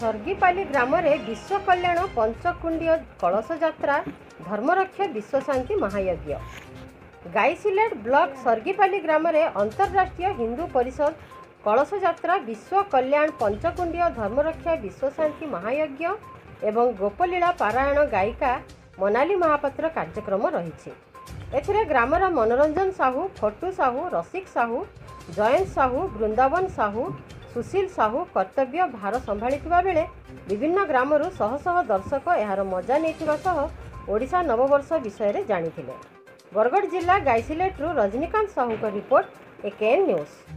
सर्गीपाली ग्राम रे विश्व कल्याण पंचकुंडीय कलश यात्रा धर्मरक्षा विश्व शांति महायज्ञ। गाईसिलेट ब्लॉक सर्गीपाली ग्राम रे अंतरराष्ट्रीय हिंदू परिषद कलश यात्रा विश्व कल्याण पंचकुंडीय धर्मरक्षा विश्व शांति महायज्ञ एवं गोपलीला पारायण गायिका मोनाली महापात्र कार्यक्रम रही। एथिरे ग्रामर मनोरंजन साहू, फटू साहू, रसिक साहू, जयंत साहू, वृंदावन साहू, सुशील साहू कर्तव्य भार संभाळिथिबा बेले विभिन्न ग्रामरू शह शह दर्शक यार मजा नेथिबा सह ओडिशा नववर्ष विषय रे जानिथिले। बरगढ़ जिला गाईसिलेट्रु रजनीकांत साहू का रिपोर्ट, एकेएन न्यूज।